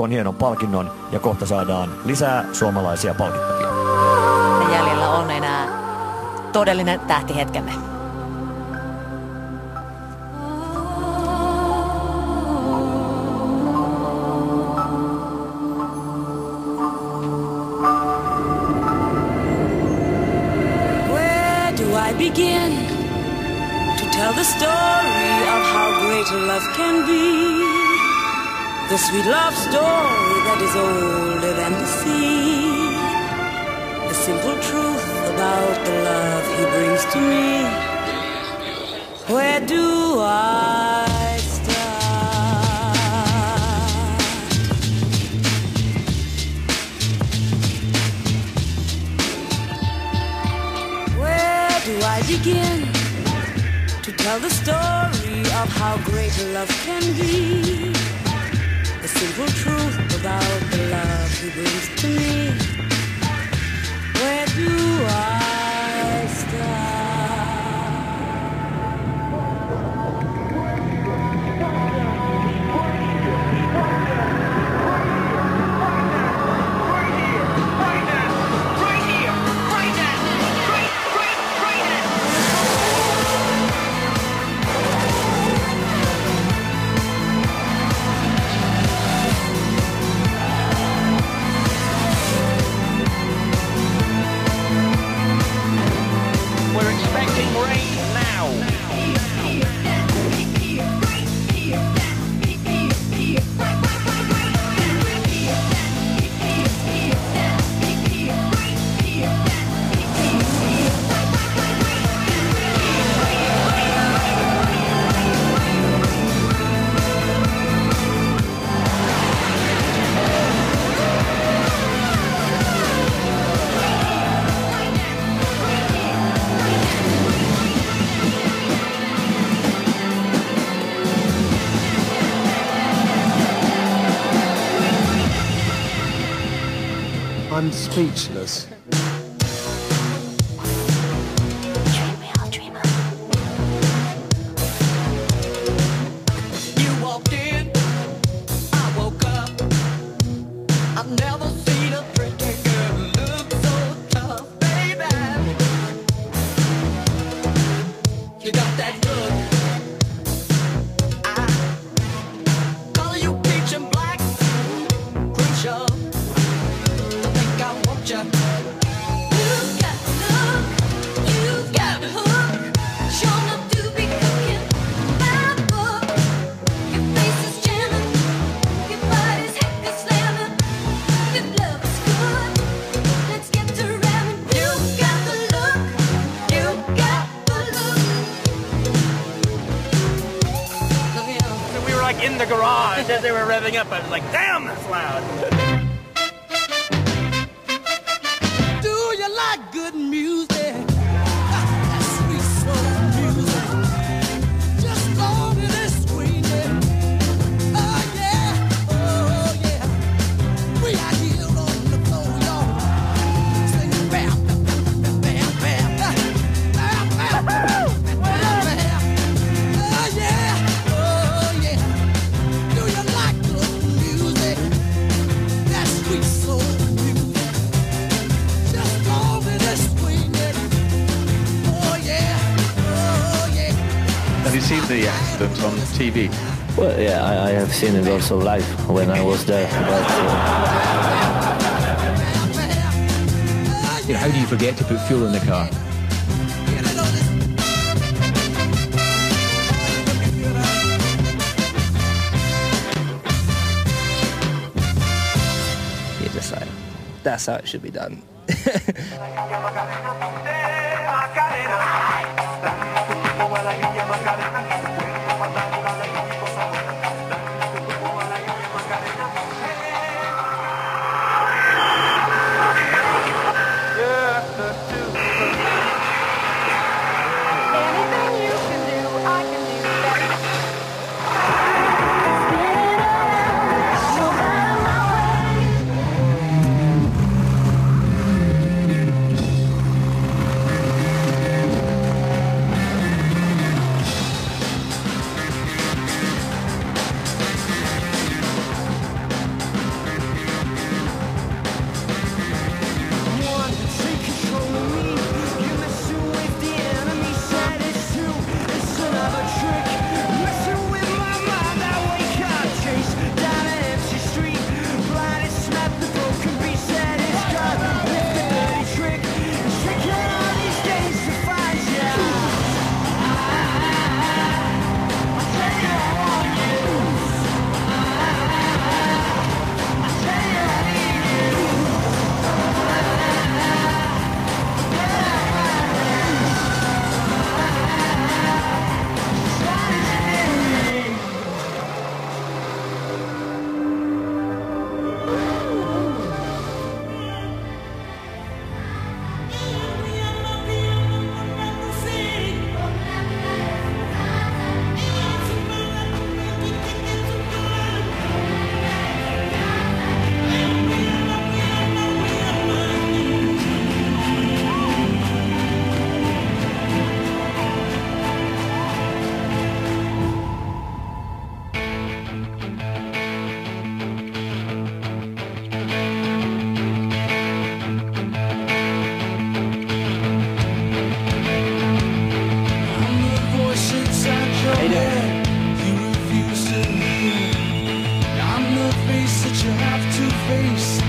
tuon hienon palkinnon ja kohta saadaan lisää suomalaisia palkittavia. Ja jäljellä on enää todellinen tähtihetkemme. Where do I begin to tell the story of how great love can be? The sweet love story that is older than the sea. The simple truth about the love he brings to me. Where do I start? Where do I begin to tell the story of how great love can be? The simple truth about the love he brings to me. Where do I start? I'm speechless. In the garage as they were revving up. I was like, damn, that's loud. Do you like good music? That sweet soul music. Just go to this screen, yeah. Oh yeah, we are here on the floor, y'all. Singing bam, bam, bam, bam, bam, bam, bam. Have you seen the accident on TV? Well, yeah, I have seen it also live when I was there. But, how do you forget to put fuel in the car? You decide. That's how it should be done. face.